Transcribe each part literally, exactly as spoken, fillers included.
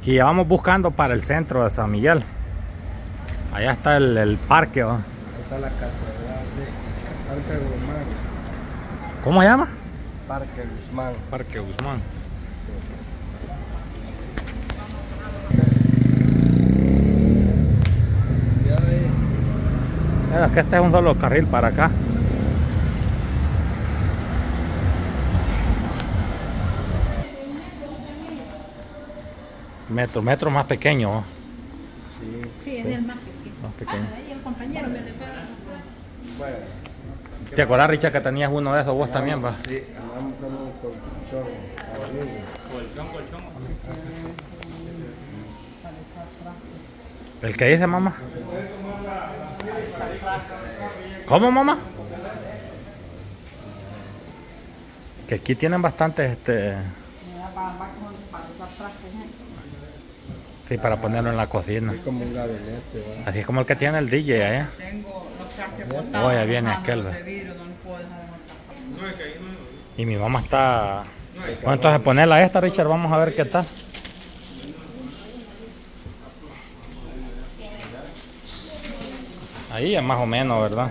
Y vamos buscando para el centro de San Miguel. Allá está el, el parque, ¿no? Ahí está la catedral de Parque Guzmán. ¿Cómo se llama? Parque Guzmán. Parque Guzmán. Mira, que este es un solo carril para acá. Metro, metro más pequeño, ¿no? Sí. Sí, es el más pequeño. Más pequeño. Ah, ahí el compañero me repara. Bueno. ¿Te acuerdas, Richard, que tenías uno de esos vos también, va? Sí, andamos con un colchón. Colchón, colchón. ¿El que dice, mamá? ¿Cómo, mamá? Que aquí tienen bastantes, este... Sí, para ponerlo en la cocina. Es como un gabinete, ¿verdad? Así es como el que tiene el D J allá. Tengo los trastes botados. Oh, ya viene aquel. De vidrio, no los puedo dejar de botar. Y mi mamá está... Bueno, entonces ponerla a esta, Richard, vamos a ver qué tal. Ahí es más o menos, ¿verdad?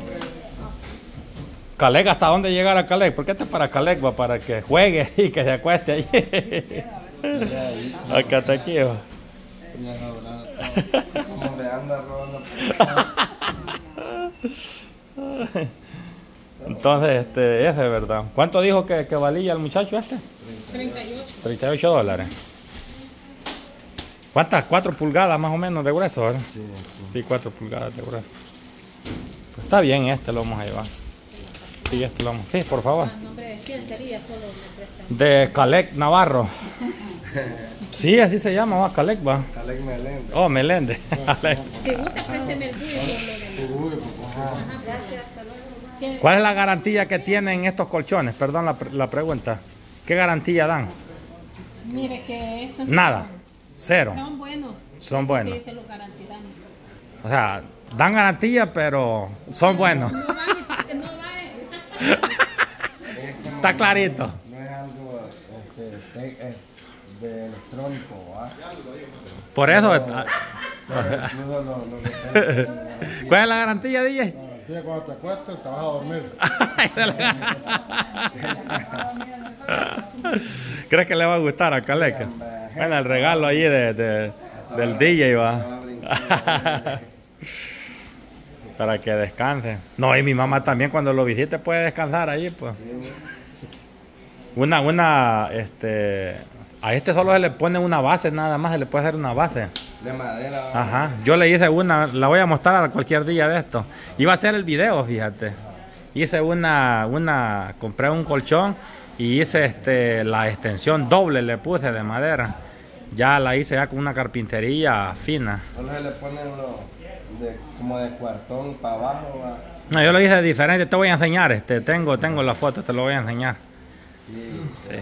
Calec, ¿hasta dónde llegar a Calec? Porque este es para Calec, va, para que juegue y que se acueste ahí. Acá está aquí, va. Como de anda rodando. Entonces, este, ese es verdad. ¿Cuánto dijo que, que valía el muchacho este? treinta y ocho. treinta y ocho dólares. ¿Cuántas? cuatro pulgadas más o menos de grueso, ¿verdad? Sí, sí. Sí, cuatro pulgadas de grueso. Pues está bien, este lo vamos a llevar. Sí, este lo vamos. Sí, por favor. ¿A nombre de quién sería? Solo me prestan. De Calec Navarro. Sí, así se llama, va, Calec, va. Calec Meléndez. Oh, Meléndez. Calec. Si gusta, présteme el tuyo. yo lo vendo. Uy, pues, ajá. Ajá, gracias. Hasta luego. ¿Cuál es la garantía que tienen estos colchones? Perdón la, pre- la pregunta. ¿Qué garantía dan? Mire que estos Nada. Cero. son buenos. Son buenos. Sí, se los garantizan. O sea, dan garantía, pero son buenos. No vale, no vale. Es como- Está clarito. No es algo este, te- es de electrónico, ¿va? Por eso... Pero- pero incluso lo, lo que tengo- ¿Cuál es la garantía, D J? Sí, cuando te acuestes te vas a dormir. ¿Crees que le va a gustar a Calec? Bueno, el regalo ahí de, de- del D J, va. Para que descanse. No, y mi mamá también cuando lo visite puede descansar ahí, pues. Una, una, este... A este solo se le pone una base, nada más se le puede hacer una base. De madera. ¿va? Ajá, yo le hice una, la voy a mostrar cualquier día de esto. Iba a hacer el video, fíjate. Hice una, una, compré un colchón y hice este, la extensión doble, le puse de madera. Ya la hice ya con una carpintería fina. Solo se le ponen lo de, como de cuartón para abajo, ¿va? No, yo lo hice diferente, te voy a enseñar, este, tengo, tengo la foto, te lo voy a enseñar. Sí. Sí.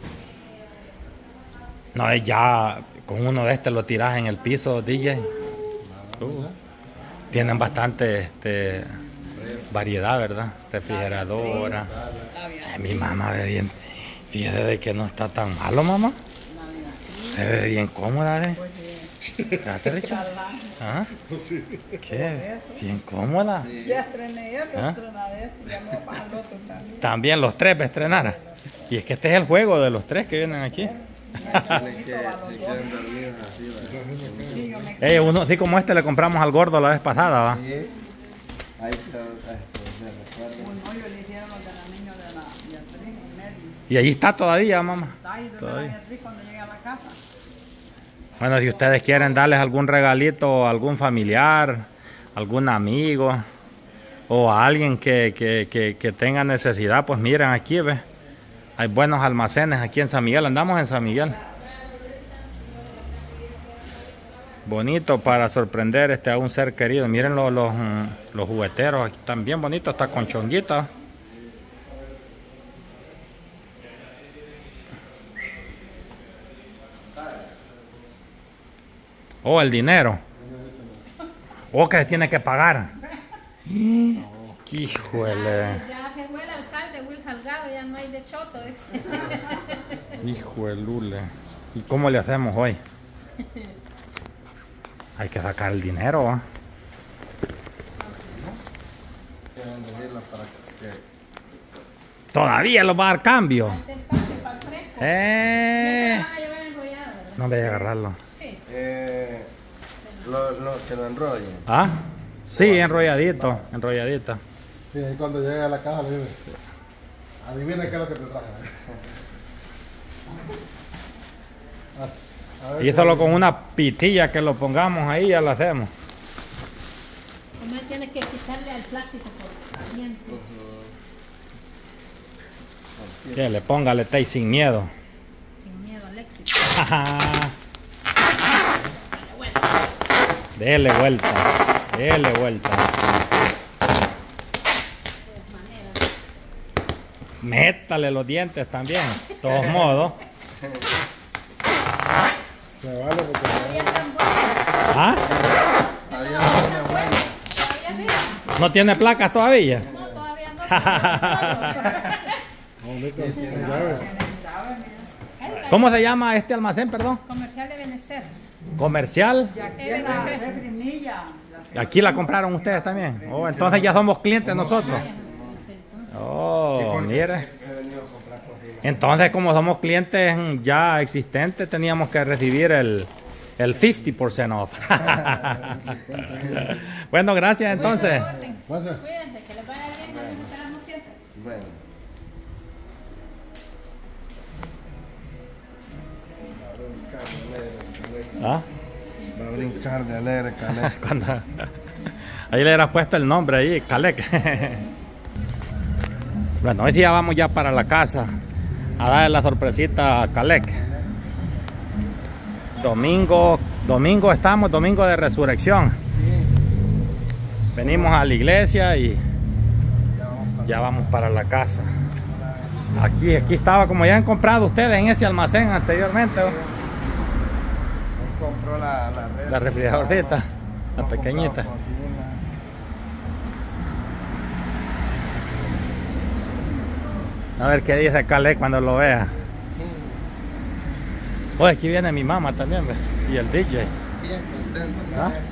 No, ya con uno de estos lo tiras en el piso, D J. Uh, tienen bastante este, variedad, ¿verdad? Refrigeradora. Ay, mi mamá ve bien. Fíjate de que no está tan malo, mamá. Se ve bien cómoda, ¿eh? Fíjate, Richard. ¿Ah? ¿Qué? Bien cómoda. Ya estrené esto, ¿Ah? estrené esto, ya me voy a pasar el otro también. También los tres va a estrenar. Y es que este es el juego de los tres que vienen aquí. Es que se quedan dormidos así, ¿va? Sí, yo me Eh, uno así como este le compramos al gordo la vez pasada, ¿va? Sí. Ahí quedó, este, se recuerda. un hoyo le hicieron los de la niña de la Beatriz en medio. Y allí está todavía, mamá. Está ahí de la Todavía. Beatriz cuando llegue a la casa. Bueno, si ustedes quieren darles algún regalito a algún familiar, algún amigo o a alguien que, que, que, que tenga necesidad, pues miren aquí, ve. Hay buenos almacenes aquí en San Miguel, andamos en San Miguel. Bonito para sorprender este, a un ser querido. Miren los, los, mm, los jugueteros, aquí están bien bonitos, hasta con chonguitas. Oh, el dinero. Oh, que se tiene que pagar. Híjole. Ya se fue el alcalde Will Salgado, ya no hay de choto. ¿eh? Hijo de lule. ¿Y cómo le hacemos hoy? Hay que sacar el dinero, ¿va? Quieren decirlo para que... Todavía los va a dar cambio. Este es el cambio para el fresco. Eh. No te van a llevar enrollado, ¿verdad? No voy a agarrarlo. Sí. Eh, lo, lo, que lo enrollen. ¿Ah? Sí, enrolladito, enrolladito. Sí, ahí cuando llegue a la casa le dice, adivina qué es lo que te traje. A- a ver Y qué- solo con una pitilla que lo pongamos ahí ya lo hacemos. Nomás tienes que quitarle al plástico por caliente. Que le ponga el tape sin miedo. Sin miedo al éxito. Dele vuelta, dele vuelta. Métale los dientes también, de todos modos. Se vale porque Todavía están buenos. ¿Ah? Todavía no tiene bueno. Todavía mira. ¿No tiene placas todavía? No, todavía no. todavía no, neta, no llave. no. ¿Cómo se llama este almacén, perdón? Comercial de Benecer. Comercial. Y aquí Eh, en la Benecer. refrimilla. Aquí la compraron ustedes también. Oh, entonces ya somos clientes nosotros. Oh, mire. He venido a comprar cocinas. Entonces, como somos clientes ya existentes, teníamos que recibir el, el cincuenta por ciento off. Bueno, gracias entonces. Pasa. Cuídense, que les vaya bien. Nos esperamos siempre. Bueno. ¿Ah? Va a brincar de alegre, Calec. Cuando- ahí le hubieras puesto el nombre ahí, Calec. Bueno, hoy día vamos ya para la casa a darle la sorpresita a Calec. Domingo, domingo estamos, domingo de resurrección. Venimos a la iglesia y ya vamos para la casa. Aquí, aquí estaba, como ya han comprado ustedes en ese almacén anteriormente, ¿no? Él compró la, la, red, La refrigeradorcita, la No compró pequeñita. cocina. A ver qué dice Calec cuando lo vea. Oye, aquí viene mi mamá también, ¿ves? Y el D J. Bien contento. ¿Ah? Calec.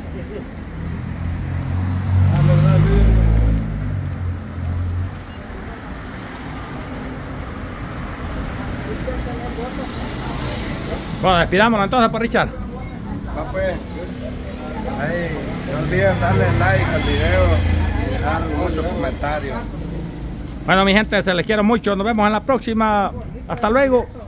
Bueno, despidámonos entonces por Richard. Va pues. Ahí, no olviden darle like al video y dejar muchos comentarios. Bueno, mi gente, se les quiero mucho. Nos vemos en la próxima. Hasta luego.